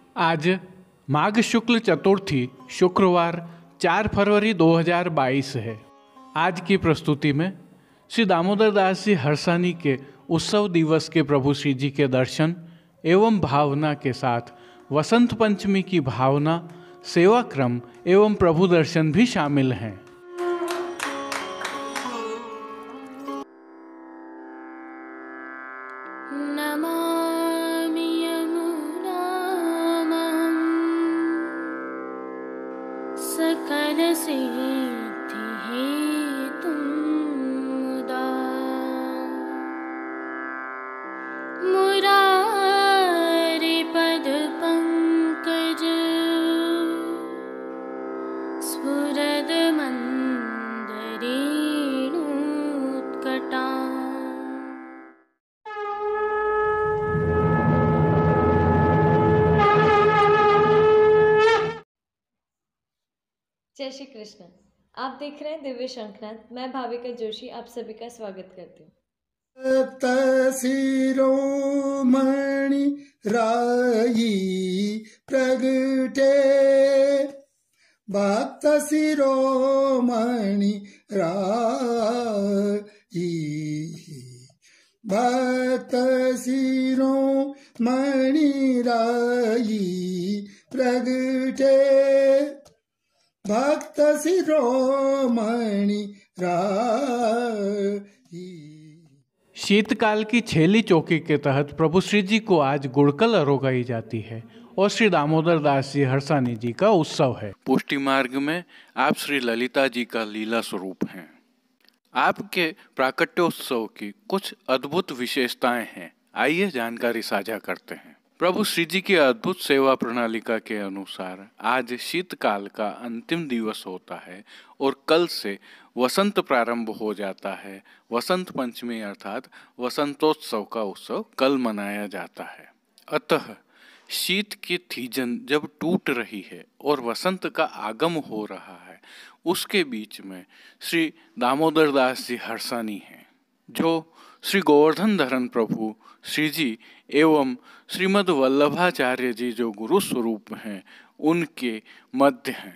आज माघ शुक्ल चतुर्थी शुक्रवार 4 फरवरी 2022 है। आज की प्रस्तुति में श्री दामोदर दास जी हरसानी के उत्सव दिवस के प्रभु श्री जी के दर्शन एवं भावना के साथ वसंत पंचमी की भावना, सेवा क्रम एवं प्रभु दर्शन भी शामिल हैं। नमामि यमुनामहं सकलसिद्धिहेतुं मुदा मुरारिपदपङ्कज स्फुरदमन्दरेणुत्कटा। जय श्री कृष्ण। आप देख रहे हैं दिव्य शंखनाद। मैं भाविका जोशी आप सभी का स्वागत करती हूँ। शिरोमणि राई प्रगटे, भक्त शिरोमणि राई, भक्त शिरोमणि राई प्रगटे, भक्त शिरोमणि राई। शीतकाल की छेली चौकी के तहत प्रभु श्री जी को आज गुड़कल अरोगाई जाती है और श्री दामोदर दास जी हरसानी जी का उत्सव है। पुष्टि मार्ग में आप श्री ललिता जी का लीला स्वरूप हैं। आपके प्राकट्योत्सव की कुछ अद्भुत विशेषताएं हैं, आइए जानकारी साझा करते हैं। प्रभु श्री जी की अद्भुत सेवा प्रणालिका के अनुसार आज शीतकाल का अंतिम दिवस होता है और कल से वसंत प्रारंभ हो जाता है। वसंत पंचमी अर्थात वसंतोत्सव का उत्सव कल मनाया जाता है। अतः शीत की थीजन जब टूट रही है और वसंत का आगम हो रहा है, उसके बीच में श्री दामोदर दास जी हरसानी हैं, जो श्री गोवर्धन धरन प्रभु श्री जी एवं श्रीमद् वल्लभाचार्य जी जो गुरु स्वरूप हैं, उनके मध्य हैं।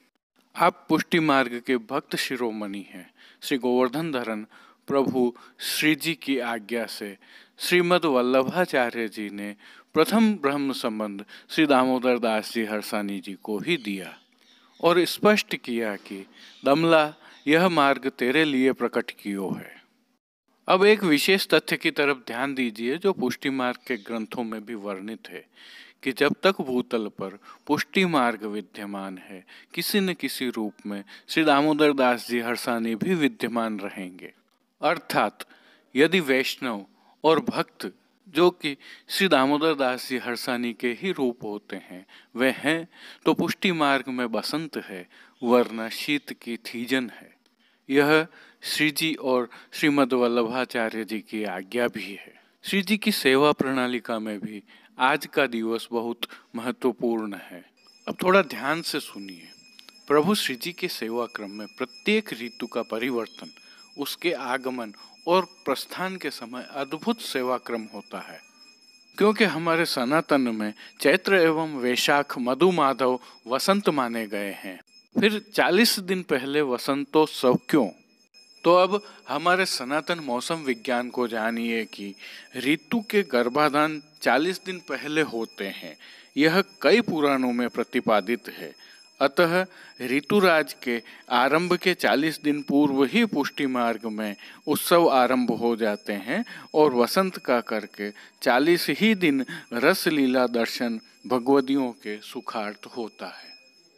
आप पुष्टि मार्ग के भक्त शिरोमणि हैं। श्री गोवर्धन धरन प्रभु श्री जी की आज्ञा से श्रीमद् वल्लभाचार्य जी ने प्रथम ब्रह्म संबंध श्री दामोदर दास जी हरसानी जी को ही दिया और स्पष्ट किया कि दमला यह मार्ग तेरे लिए प्रकट कियो है। अब एक विशेष तथ्य की तरफ ध्यान दीजिए जो पुष्टि मार्ग के ग्रंथों में भी वर्णित है कि जब तक भूतल पर पुष्टि मार्ग विद्यमान है, किसी न किसी रूप में श्री दामोदर दास जी हरसानी भी विद्यमान रहेंगे। अर्थात यदि वैष्णव और भक्त जो कि श्री दामोदर दास जी हरसानी के ही रूप होते हैं वे हैं, तो पुष्टि मार्ग में बसंत है, वरना शीत की थीजन है। यह श्री जी और श्रीमद् वल्लभाचार्य जी की आज्ञा भी है। श्री जी की सेवा प्रणालिका में भी आज का दिवस बहुत महत्वपूर्ण है। अब थोड़ा ध्यान से सुनिए। प्रभु श्री जी के सेवा क्रम में प्रत्येक ऋतु का परिवर्तन, उसके आगमन और प्रस्थान के समय अद्भुत सेवा क्रम होता है। क्योंकि हमारे सनातन में चैत्र एवं वैशाख मधु माधव वसंत माने गए हैं। फिर 40 दिन पहले वसंतोत्सव क्यों? तो अब हमारे सनातन मौसम विज्ञान को जानिए कि ऋतु के गर्भाधान 40 दिन पहले होते हैं। यह कई पुराणों में प्रतिपादित है। अतः ऋतुराज के आरंभ के 40 दिन पूर्व ही पुष्टि मार्ग में उत्सव आरंभ हो जाते हैं और वसंत का करके 40 ही दिन रस लीला दर्शन भगवदियों के सुखार्थ होता है।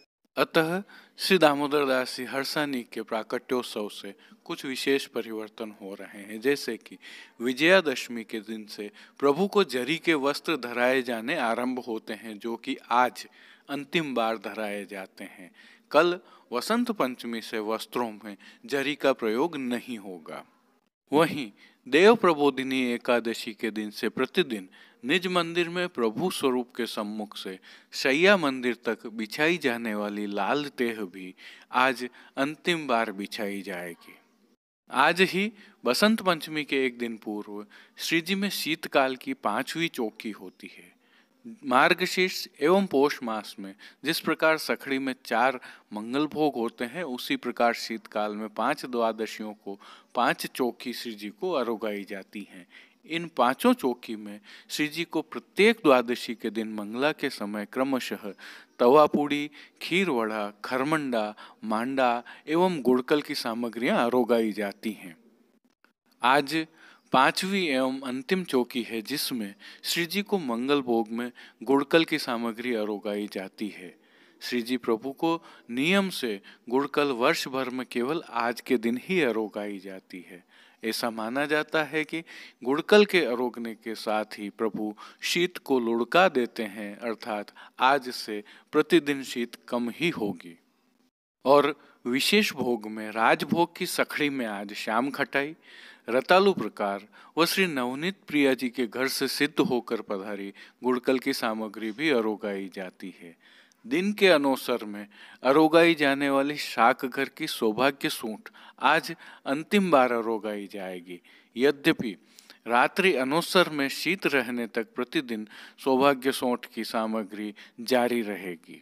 अतः श्री दामोदर दास जी हरसानी के प्राकट्योत्सव से कुछ विशेष परिवर्तन हो रहे हैं, जैसे कि विजयादशमी के दिन से प्रभु को जरी के वस्त्र धराए जाने आरंभ होते हैं, जो कि आज अंतिम बार धराए जाते हैं। कल वसंत पंचमी से वस्त्रों में जरी का प्रयोग नहीं होगा। वहीं देव प्रबोधिनी एकादशी के दिन से प्रतिदिन निज मंदिर में प्रभु स्वरूप के सम्मुख से शैया मंदिर तक बिछाई जाने वाली लाल तेह भी आज अंतिम बार बिछाई जाएगी। आज ही बसंत पंचमी के एक दिन पूर्व श्री जी में शीतकाल की 5वीं चौकी होती है, मार्गशीर्ष एवं पौष मास में जिस प्रकार सखड़ी में 4 मंगल भोग होते हैं, उसी प्रकार शीतकाल में 5 द्वादशियों को 5 चौकी श्री जी को अरोगाई जाती हैं। इन 5 चौकी में श्री जी को प्रत्येक द्वादशी के दिन मंगला के समय क्रमशः तवा पूड़ी, खीर वड़ा, खरमंडा, मांडा एवं गुड़कल की सामग्रियां अरोगाई जाती हैं। आज 5वीं एवं अंतिम चौकी है, जिसमें श्री जी को मंगल भोग में गुड़कल की सामग्री अरोगाई जाती है। श्री जी प्रभु को नियम से गुड़कल वर्ष भर में केवल आज के दिन ही अरोगाई जाती है। ऐसा माना जाता है कि गुड़कल के अरोगने के साथ ही प्रभु शीत को लुढ़का देते हैं, अर्थात आज से प्रतिदिन शीत कम ही होगी। और विशेष भोग में राजभोग की सखड़ी में आज श्याम खटाई, रतालू प्रकार व श्री नवनीत प्रिया जी के घर से सिद्ध होकर पधारी गुड़कल की सामग्री भी अरोगाई जाती है। दिन के अनोसर में अरोगाई जाने वाली शाक घर की सौभाग्य सूंठ आज अंतिम बार अरोगाई जाएगी। यद्यपि रात्रि अनोसर में शीत रहने तक प्रतिदिन सौभाग्य सूंठ की सामग्री जारी रहेगी।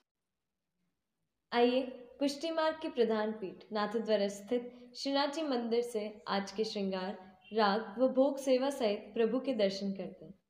आइए पुष्टि मार्ग के प्रधान पीठ नाथद्वारा स्थित श्रीनाथ जी मंदिर से आज के श्रृंगार, राग व भोग सेवा सहित प्रभु के दर्शन करते हैं।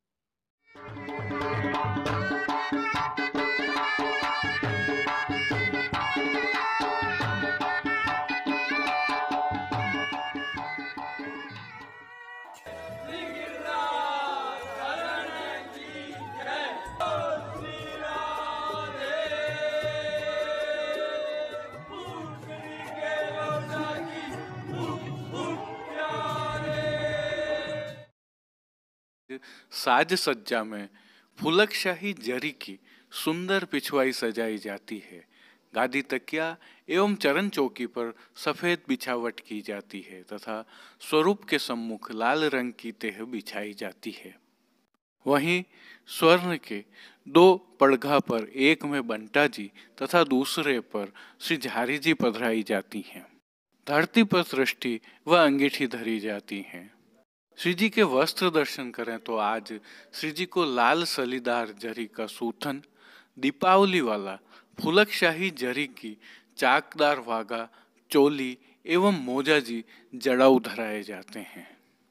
साज सज्जा में फुलकशाही जरी की सुंदर पिछवाई सजाई जाती है। गादी तकिया एवं चरण चौकी पर सफेद बिछावट की जाती है तथा स्वरूप के सम्मुख लाल रंग की तेह बिछाई जाती है। वहीं स्वर्ण के 2 पड़घा पर एक में बंटा जी तथा दूसरे पर श्री झारी जी पधराई जाती हैं। धरती पर दृष्टि व अंगीठी धरी जाती हैं। श्री जी के वस्त्र दर्शन करें तो आज श्री जी को लाल सलीदार जरी का सूथन, दीपावली वाला फुलकशाही जरी की चाकदार वागा, चोली एवं मोजा जी जड़ाऊ धराए जाते हैं।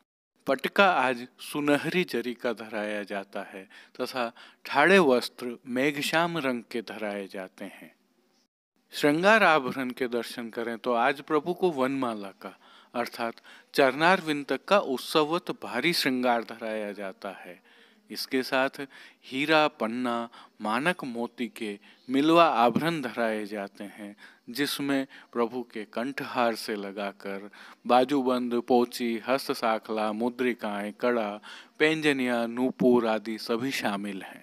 पटका आज सुनहरी जरी का धराया जाता है तथा ठाड़े वस्त्र मेघश्याम रंग के धराए जाते हैं। श्रृंगार आभरण के दर्शन करें तो आज प्रभु को वनमाला का अर्थात चरनार विंतक का उत्सवत भारी श्रृंगार धराया जाता है। इसके साथ हीरा, पन्ना, मानक मोती के मिलवा आभरण धराए जाते हैं, जिसमें प्रभु के कंठहार से लगाकर बाजूबंद, पोची, हस्त साखला, मुद्रिकाएं, कड़ा, पैंजनिया, नूपुर आदि सभी शामिल हैं।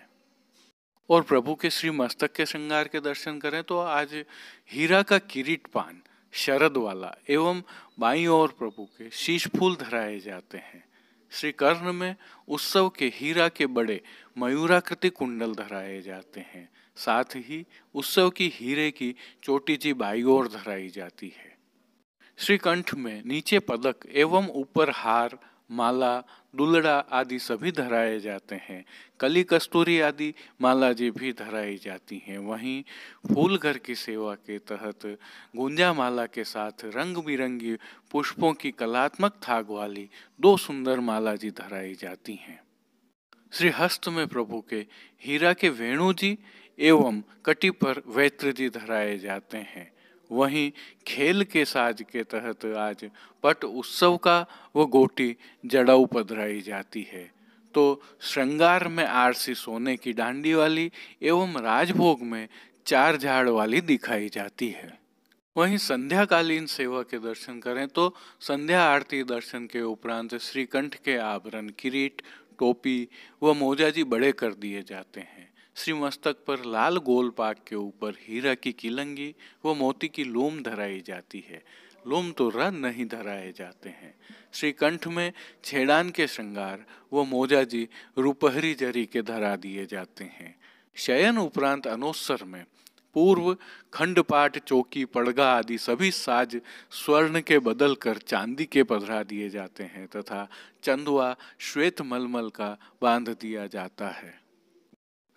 और प्रभु के श्री मस्तक के श्रृंगार के दर्शन करें तो आज हीरा का किरीट पान शरद वाला एवं बाईं ओर प्रभु के शीश फूल धराए जाते हैं। श्री कर्ण में उत्सव के हीरा के बड़े मयूराकृति कुंडल धराए जाते हैं। साथ ही उत्सव की हीरे की चोटी जी बाईं ओर धराई जाती है। श्री कंठ में नीचे पदक एवं ऊपर हार, माला, दुलड़ा आदि सभी धराए जाते हैं। कली कस्तूरी आदि माला जी भी धराई जाती हैं। वहीं फूल घर की सेवा के तहत गुंजा माला के साथ रंग बिरंगी पुष्पों की कलात्मक थाग वाली 2 सुंदर माला जी धराई जाती हैं। श्री हस्त में प्रभु के हीरा के वेणु जी एवं कटी पर वैत्र जी धराए जाते हैं। वहीं खेल के साज के तहत आज पट उत्सव का व गोटी जड़ाऊ पधराई जाती है। तो श्रृंगार में आरसी सोने की डांडी वाली एवं राजभोग में 4 झाड़ वाली दिखाई जाती है। वहीं संध्याकालीन सेवा के दर्शन करें तो संध्या आरती दर्शन के उपरांत श्रीकंठ के आभरण, किरीट, टोपी व मोजा जी बड़े कर दिए जाते हैं। श्री मस्तक पर लाल गोल पाक के ऊपर हीरा की किलंगी व मोती की लूम धराई जाती है। लूम तो रन नहीं धराए जाते हैं। श्री कंठ में छेड़ान के श्रृंगार व मोजा जी रुपहरी जरी के धरा दिए जाते हैं। शयन उपरांत अनोत्सर में पूर्व खंडपाठ, चौकी, पड़गा आदि सभी साज स्वर्ण के बदल कर चांदी के पधरा दिए जाते हैं तथा चंदुआ श्वेत मलमल का बांध दिया जाता है।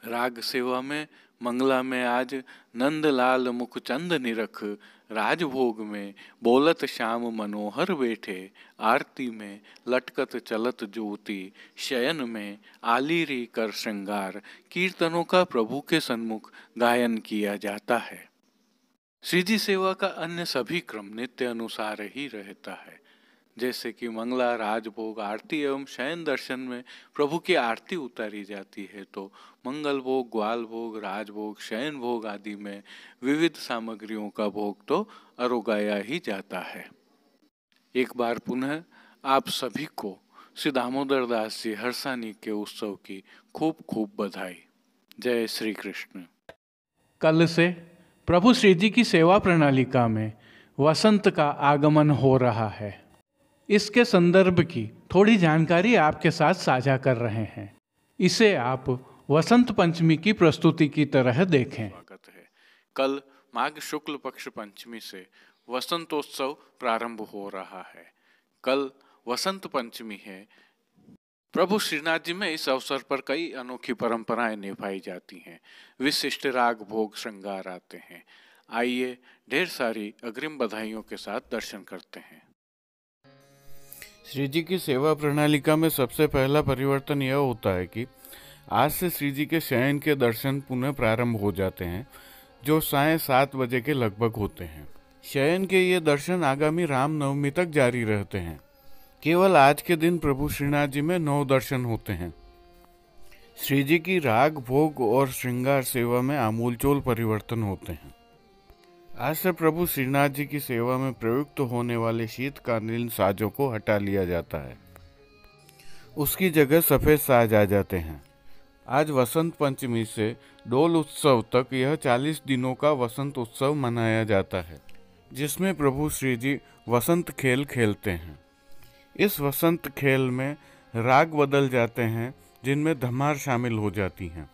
राग सेवा में मंगला में आज नंदलाल मुखचंद निरख, राजभोग में बोलत श्याम मनोहर बैठे, आरती में लटकत चलत ज्योति, शयन में आलीरी कर श्रृंगार, कीर्तनों का प्रभु के सन्मुख गायन किया जाता है। श्रीजी सेवा का अन्य सभी क्रम नित्य अनुसार ही रहता है, जैसे कि मंगला, राजभोग, आरती एवं शयन दर्शन में प्रभु की आरती उतारी जाती है, तो मंगल भोग, ग्वाल भोग, राजभोग, शयन भोग आदि में विविध सामग्रियों का भोग तो अरोगाया ही जाता है। एक बार पुनः आप सभी को श्री दामोदर दास जी हर्षानी के उत्सव की खूब खूब बधाई। जय श्री कृष्ण। कल से प्रभु श्री जी की सेवा प्रणालिका में वसंत का आगमन हो रहा है। इसके संदर्भ की थोड़ी जानकारी आपके साथ साझा कर रहे हैं। इसे आप वसंत पंचमी की प्रस्तुति की तरह देखें। स्वागत है। कल माघ शुक्ल पक्ष पंचमी से वसंतोत्सव प्रारंभ हो रहा है। कल वसंत पंचमी है। प्रभु श्रीनाथ जी में इस अवसर पर कई अनोखी परंपराएं निभाई जाती हैं। विशिष्ट राग भोग श्रृंगार आते हैं। आइए ढेर सारी अग्रिम बधाइयों के साथ दर्शन करते हैं। श्री जी की सेवा प्रणालिका में सबसे पहला परिवर्तन यह होता है कि आज से श्री जी के शयन के दर्शन पुनः प्रारंभ हो जाते हैं, जो सायं 7 बजे के लगभग होते हैं। शयन के ये दर्शन आगामी रामनवमी तक जारी रहते हैं। केवल आज के दिन प्रभु श्रीनाथ जी में 9 दर्शन होते हैं। श्री जी की राग भोग और श्रृंगार सेवा में आमूलचूल परिवर्तन होते हैं। आज से प्रभु श्रीनाथ जी की सेवा में प्रयुक्त होने वाले शीतकालीन साजों को हटा लिया जाता है। उसकी जगह सफ़ेद साज आ जाते हैं। आज वसंत पंचमी से डोल उत्सव तक यह 40 दिनों का वसंत उत्सव मनाया जाता है, जिसमें प्रभु श्री जी वसंत खेल खेलते हैं। इस वसंत खेल में राग बदल जाते हैं, जिनमें धमार शामिल हो जाती हैं।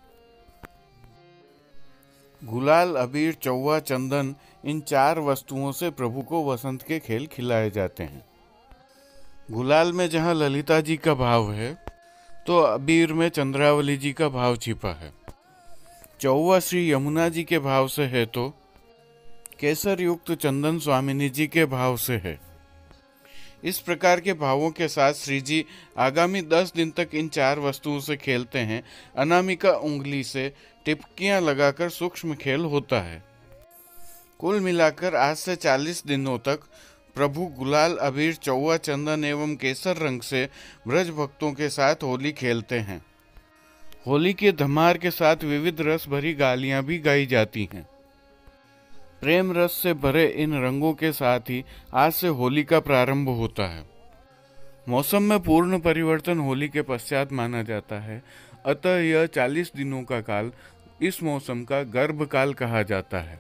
गुलाल, अबीर, चौवा, चंदन, इन 4 वस्तुओं से प्रभु को वसंत के खेल खिलाए जाते हैं। गुलाल में जहाँ ललिता जी का भाव है, तो अबीर में चंद्रावली जी का भाव छिपा है। चौवा श्री यमुना जी के भाव से है, तो केसर युक्त चंदन स्वामिनी जी के भाव से है। इस प्रकार के भावों के साथ श्री जी आगामी 10 दिन तक इन 4 वस्तुओं से खेलते हैं। अनामिका उंगली से टिपकियां लगाकर सूक्ष्म खेल होता है। कुल मिलाकर आज से 40 दिनों तक प्रभु गुलाल, अबीर, चौवा, चंदन एवं केसर रंग से ब्रज भक्तों के साथ होली खेलते हैं। होली के धमार के साथ विविध रस भरी गालियां भी गाई जाती हैं। प्रेम रस से भरे इन रंगों के साथ ही आज से होली का प्रारंभ होता है। मौसम में पूर्ण परिवर्तन होली के पश्चात माना जाता है, अतः यह 40 दिनों का काल इस मौसम का गर्भकाल कहा जाता है।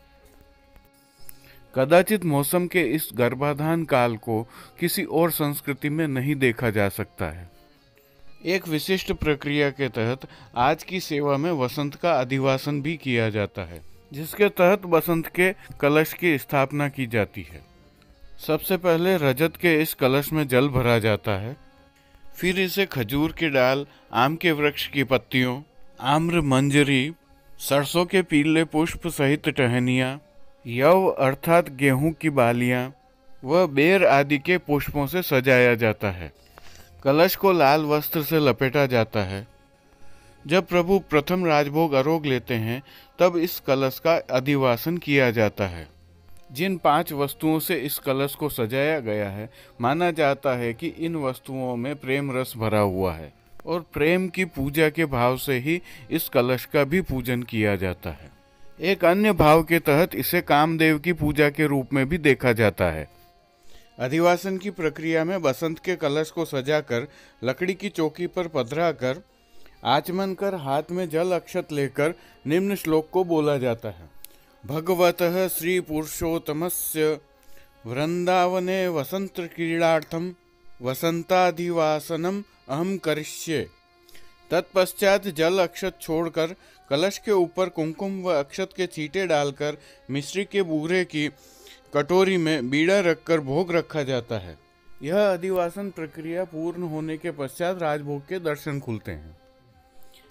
कदाचित मौसम के इस गर्भाधान काल को किसी और संस्कृति में नहीं देखा जा सकता है। एक विशिष्ट प्रक्रिया के तहत आज की सेवा में वसंत का अधिवासन भी किया जाता है, जिसके तहत वसंत के कलश की स्थापना की जाती है। सबसे पहले रजत के इस कलश में जल भरा जाता है, फिर इसे खजूर के डाल, आम के वृक्ष की पत्तियों, आम्र मंजरी, सरसों के पीले पुष्प सहित टहनियाँ, यव अर्थात गेहूं की बालियाँ व बेर आदि के पुष्पों से सजाया जाता है। कलश को लाल वस्त्र से लपेटा जाता है। जब प्रभु प्रथम राजभोग आरोग लेते हैं, तब इस कलश का अधिवासन किया जाता है। जिन 5 वस्तुओं से इस कलश को सजाया गया है, माना जाता है कि इन वस्तुओं में प्रेम रस भरा हुआ है और प्रेम की पूजा के भाव से ही इस कलश का भी पूजन किया जाता है। एक अन्य भाव के तहत इसे कामदेव की पूजा के रूप में भी देखा जाता है। अधिवासन की प्रक्रिया में बसंत के कलश को सजाकर लकड़ी की चौकी पर पधरा कर आचमन कर हाथ में जल अक्षत लेकर निम्न श्लोक को बोला जाता है। भगवतः श्री पुरुषोत्तमस्य वृंदावने वसंत क्रीड़ार्थम वसंताधिवासनम अहम करिष्ये। तत्पश्चात जल अक्षत छोड़कर कलश के ऊपर कुमकुम व अक्षत के छींटे डालकर मिश्री के बूरे की कटोरी में बीड़ा रखकर भोग रखा जाता है। यह अधिवासन प्रक्रिया पूर्ण होने के पश्चात राजभोग के दर्शन खुलते हैं।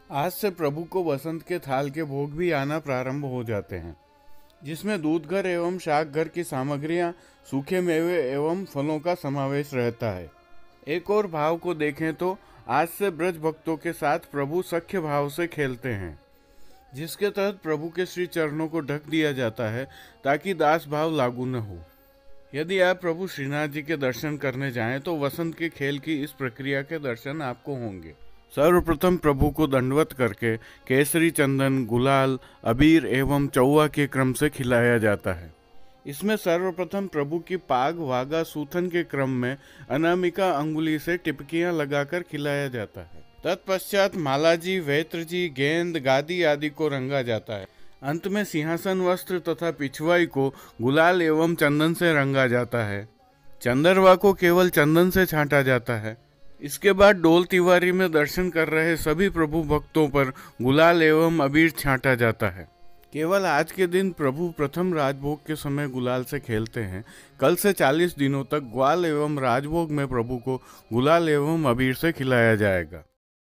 आज से प्रभु को वसंत के थाल के भोग भी आना प्रारंभ हो जाते हैं, जिसमें दूध घर एवं शाक घर की सामग्रियां, सूखे मेवे एवं फलों का समावेश रहता है। एक और भाव को देखें तो आज से ब्रज भक्तों के साथ प्रभु सख्य भाव से खेलते हैं, जिसके तहत प्रभु के श्री चरणों को ढक दिया जाता है ताकि दास भाव लागू न हो। यदि आप प्रभु श्रीनाथ जी के दर्शन करने जाएं तो वसंत के खेल की इस प्रक्रिया के दर्शन आपको होंगे। सर्वप्रथम प्रभु को दंडवत करके केसरी, चंदन, गुलाल, अबीर एवं चौवा के क्रम से खिलाया जाता है। इसमें सर्वप्रथम प्रभु की पाग, वागा, सूथन के क्रम में अनामिका अंगुली से टिपकियां लगाकर खिलाया जाता है। तत्पश्चात मालाजी, वेत्रजी, गेंद, गादी आदि को रंगा जाता है। अंत में सिंहासन, वस्त्र तथा पिछवाई को गुलाल एवं चंदन से रंगा जाता है। चंदरवा को केवल चंदन से छांटा जाता है। इसके बाद डोल तिवारी में दर्शन कर रहे सभी प्रभु भक्तों पर गुलाल एवं अबीर छांटा जाता है। केवल आज के दिन प्रभु प्रथम राजभोग के समय गुलाल से खेलते हैं। कल से 40 दिनों तक ग्वाल एवं राजभोग में प्रभु को गुलाल एवं अबीर से खिलाया जाएगा।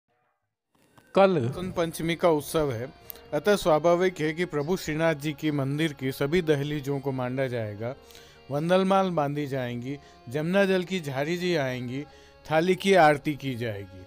कल वसंत पंचमी का उत्सव है, अतः स्वाभाविक है कि प्रभु श्रीनाथ जी की मंदिर की सभी दहलीजों को मांडा जाएगा, वंदलमाल बांधी जाएंगी, जमुना जल की झारी जी आएंगी, थाली की आरती की जाएगी।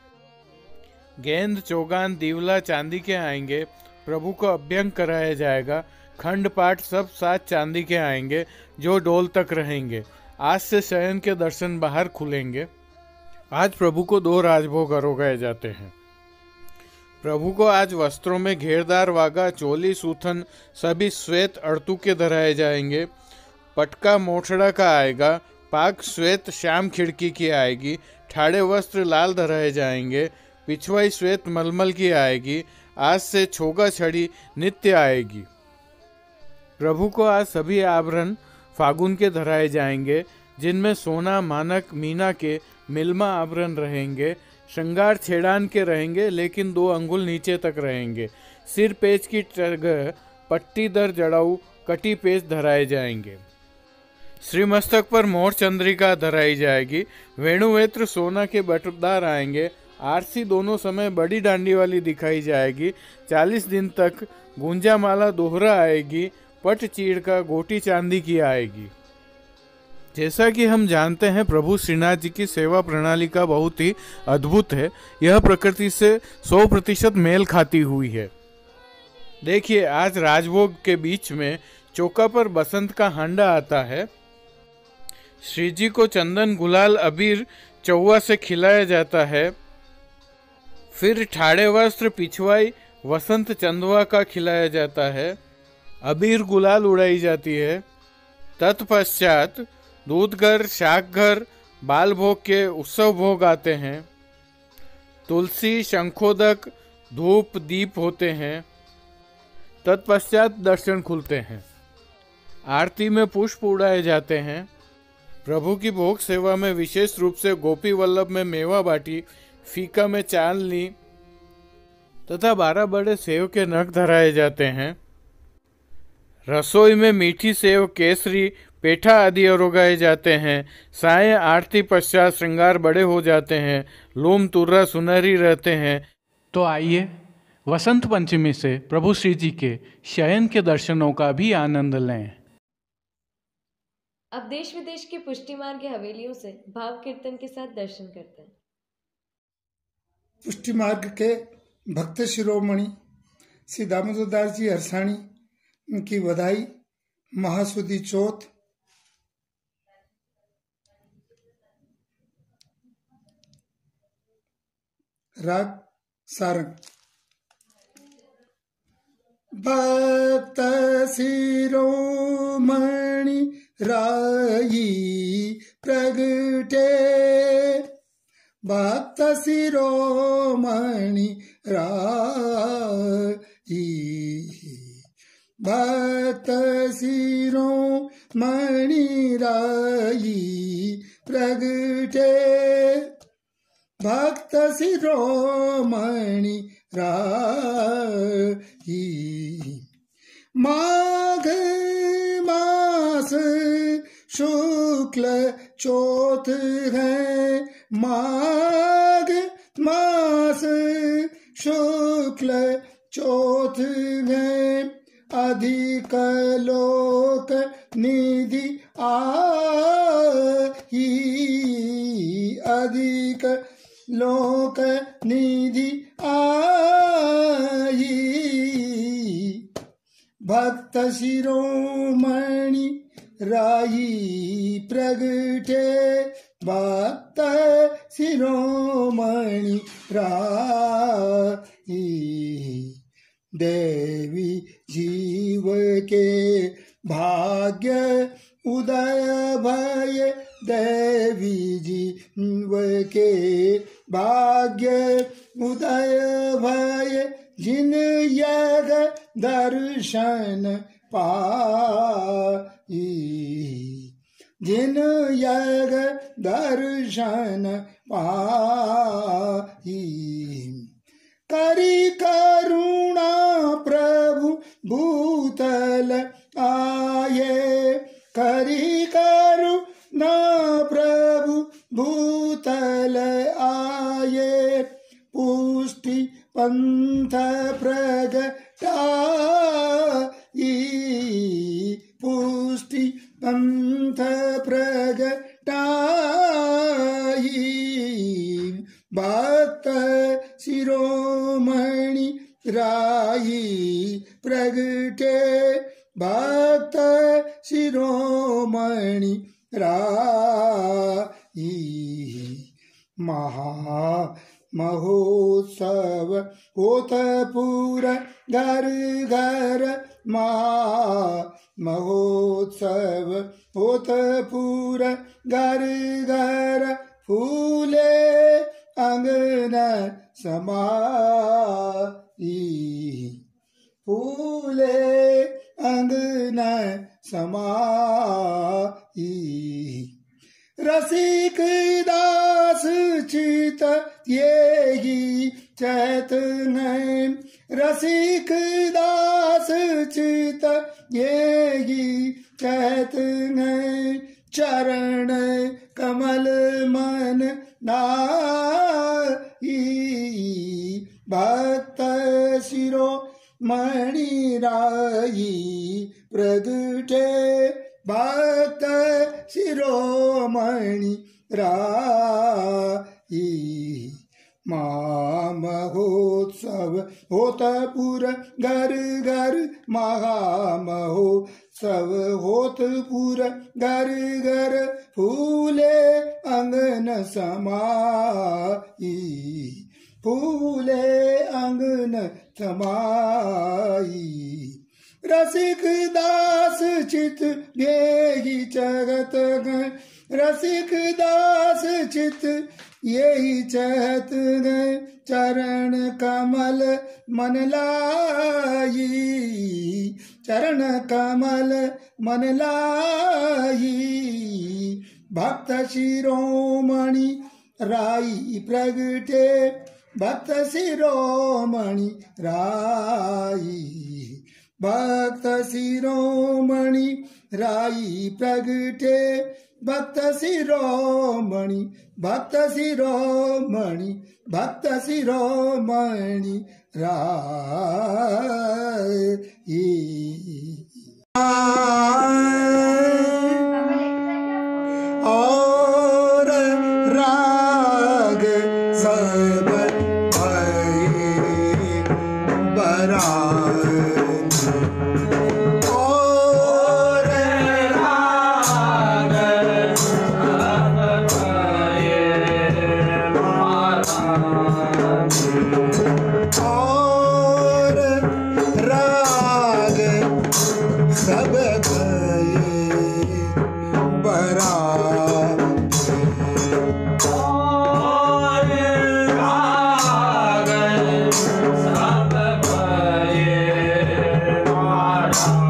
गेंद, चौगान, दीवला चांदी के आएंगे, प्रभु को अभ्यंग कराया जाएगा। खंड पाठ सब 7 चांदी के आएंगे जो डोल तक रहेंगे। आज से शयन के दर्शन बाहर खुलेंगे। आज प्रभु को 2 राजभोग आरोगाए जाते हैं। प्रभु को आज वस्त्रों में घेरदार वागा, चोली, सूथन सभी श्वेत अड़तू के धराए जाएंगे। पटका मोछड़ा का आएगा, पाक श्वेत श्याम खिड़की की आएगी, ठाड़े वस्त्र लाल धराए जाएंगे, पिछवाई श्वेत मलमल की आएगी। आज से छोगा छड़ी नित्य आएगी। प्रभु को आज सभी आभरण फागुन के धराए जाएंगे, जिनमें सोना, मानक, मीना के मिलमा आभरण रहेंगे। श्रृंगार छेड़ान के रहेंगे, लेकिन 2 अंगुल नीचे तक रहेंगे। सिर पेच की टरगह, पट्टी दर जड़ाऊ, कटी पेच धराए जाएंगे। श्रीमस्तक पर मोर चंद्रिका धराई जाएगी। वेणुवेत्र सोना के बटुकदार आएंगे। आरसी दोनों समय बड़ी डांडी वाली दिखाई जाएगी। 40 दिन तक गुंजा माला दोहरा आएगी। पट चीड़ का गोटी चांदी की आएगी। जैसा कि हम जानते हैं, प्रभु श्रीनाथ जी की सेवा प्रणाली का बहुत ही अद्भुत है। यह प्रकृति से 100% मेल खाती हुई है। देखिए, आज राजभोग के बीच में चौका पर बसंत का हांडा आता है। श्री जी को चंदन, गुलाल, अबीर चौवा से खिलाया जाता है। फिर ठाड़े वस्त्र, पिछवाई, वसंत चंदवा का खिलाया जाता है। अबीर गुलाल उड़ाई जाती है। तत्पश्चात दूध घर, शाक घर, बाल भोग के उत्सव भोग आते हैं। तुलसी, शंखोदक, धूप, दीप होते हैं। तत्पश्चात दर्शन खुलते हैं। आरती में पुष्प उड़ाए जाते हैं। प्रभु की भोग सेवा में विशेष रूप से गोपी वल्लभ में मेवा बाटी, फीका में चांदनी तथा 12 बड़े सेव के नग धराए जाते हैं। रसोई में मीठी सेव, केसरी, पेठा आदि आरोगाए जाते हैं। साय आरती पश्चात श्रृंगार बड़े हो जाते हैं। लोम तुर्रा सुनहरी रहते हैं। तो आइए वसंत पंचमी से प्रभु श्री जी के शयन के दर्शनों का भी आनंद लें। अब देश विदेश की पुष्टि मार्ग की हवेलियों से भाव कीर्तन के साथ दर्शन करते हैं। पुष्टि मार्ग के भक्त शिरोमणि श्री दामोदर दास जी हरसाणी, उनकी बधाई। महासुदी चौथ। राग सारंग। भक्त शिरोमणि राई प्रगटे, भक्त शिरोमणि राई, भक्त शिरोमणि राई प्रगटे, भक्त शिरोमणि राई। माघ मास शुक्ल चौथ है, माघ मास शुक्ल शुक्ल चौथ गए अधिक लोक निधि आई अधिक लोक निधि आई भक्त शिरोमणि राही प्रगटे भक्त शिरोमणि राही देवी जीव के भाग्य उदय भय देवी जीव के भाग्य उदय भय जिन यग दर्शन पाई जिन यग दर्शन पाई करी करुणा प्रभु भूतल आये करी करुणा प्रभु भूतल आये पुष्टि पंथ प्रगटाई पुष्टि पंथ प्रगटाई भक्त शिरोमणि राही प्रगटे भक्त शिरोमणि राही महा महोत्सव होत पूरा घर घर महोत्सव होत पूरा घर घर फूले अंगन समाई फूले अंगन समाई रसिक दास चित येगी चैत नहीं रसिक दास चित येगी चैत नहीं चरण कमल मन नाई भक्त शिरो मणि राई प्रगटे भक्त शिरोमणि राई महोत्सव होत पूरा घर घर महोत्सव होत पूरा घर घर फूले अंगन समाई फूले अंगन समाई रसिक दास चित येही चगत गए रसिक दास चित यही चहत गए चरण कमल मन लाई चरण कमल मन लाई भक्त शिरोमणि राई प्रगटे भक्त शिरोमणि राई भक्त शिरोमणि राई प्रगटे भक्त शिरोमणि भक्त शिरोमणि भक्त शिरोमणि राई और राग सब भये बरार Ram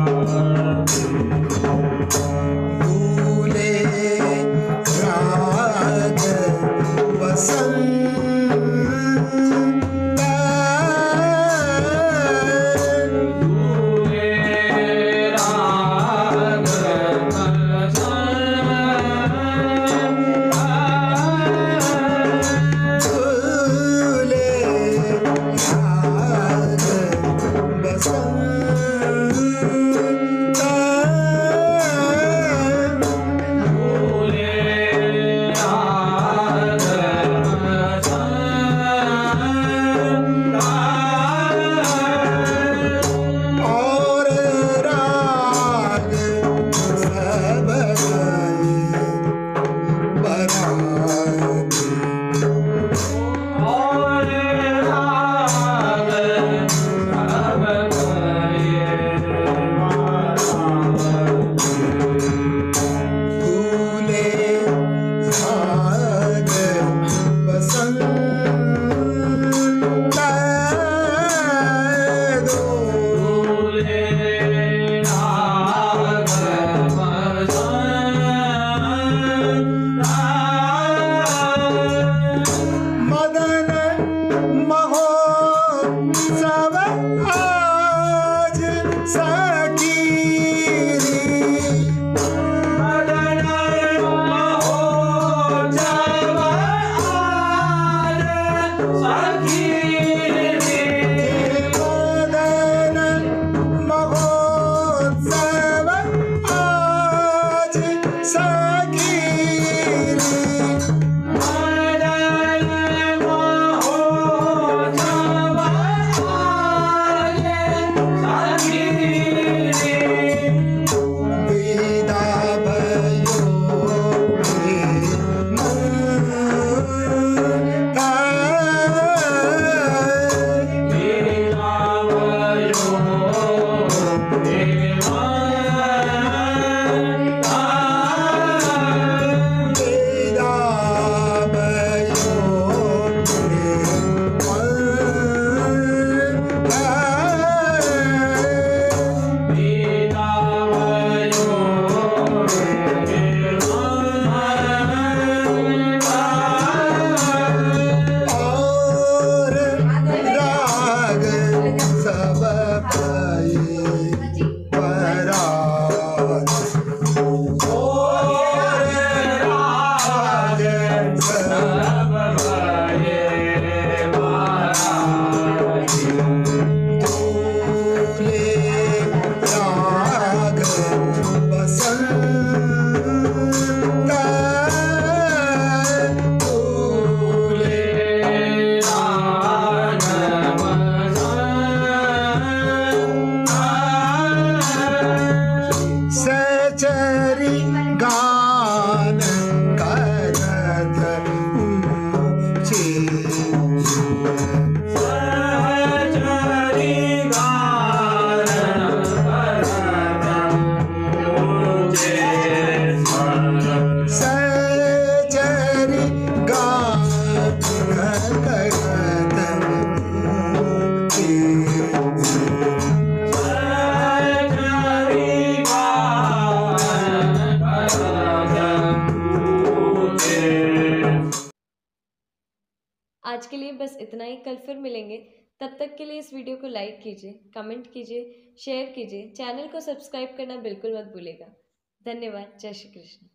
आज के लिए बस इतना ही। कल फिर मिलेंगे। तब तक के लिए इस वीडियो को लाइक कीजिए, कमेंट कीजिए, शेयर कीजिए, चैनल को सब्सक्राइब करना बिल्कुल मत भूलिएगा। धन्यवाद। जय श्री कृष्ण।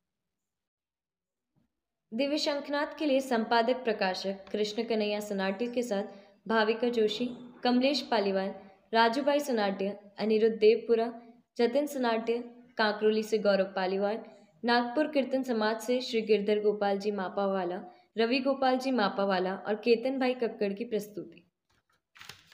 दिव्य शंखनाद के लिए संपादक प्रकाशक कृष्ण कन्हैया सनाट्य के साथ भाविका जोशी, कमलेश पालीवाल, राजू भाई सनाट्य, अनिरुद्ध देवपुरा, जतिन सनाट्य, कांकरोली से गौरव पालीवाल, नागपुर कीर्तन समाज से श्री गिरधर गोपाल जी मापावाला, रवि गोपाल जी मापावाला और केतन भाई कक्कड़ की प्रस्तुति।